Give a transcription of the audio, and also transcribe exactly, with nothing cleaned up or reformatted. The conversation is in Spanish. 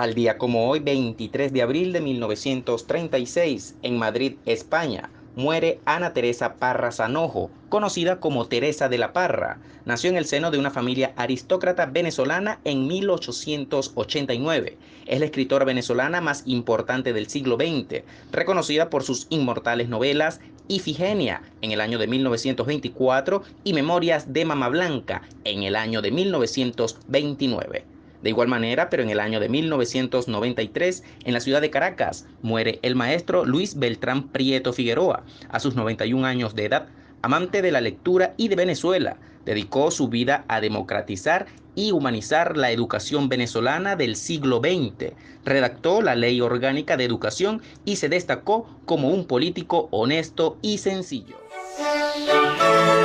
Tal día como hoy, veintitrés de abril de mil novecientos treinta y seis, en Madrid, España, muere Ana Teresa Parra Sanojo, conocida como Teresa de la Parra. Nació en el seno de una familia aristócrata venezolana en mil ochocientos ochenta y nueve. Es la escritora venezolana más importante del siglo veinte, reconocida por sus inmortales novelas Ifigenia en el año de mil novecientos veinticuatro y Memorias de Mama Blanca en el año de mil novecientos veintinueve. De igual manera, pero en el año de mil novecientos noventa y tres, en la ciudad de Caracas, muere el maestro Luis Beltrán Prieto Figueroa, a sus noventa y un años de edad. Amante de la lectura y de Venezuela, dedicó su vida a democratizar y humanizar la educación venezolana del siglo veinte. Redactó la Ley Orgánica de Educación y se destacó como un político honesto y sencillo.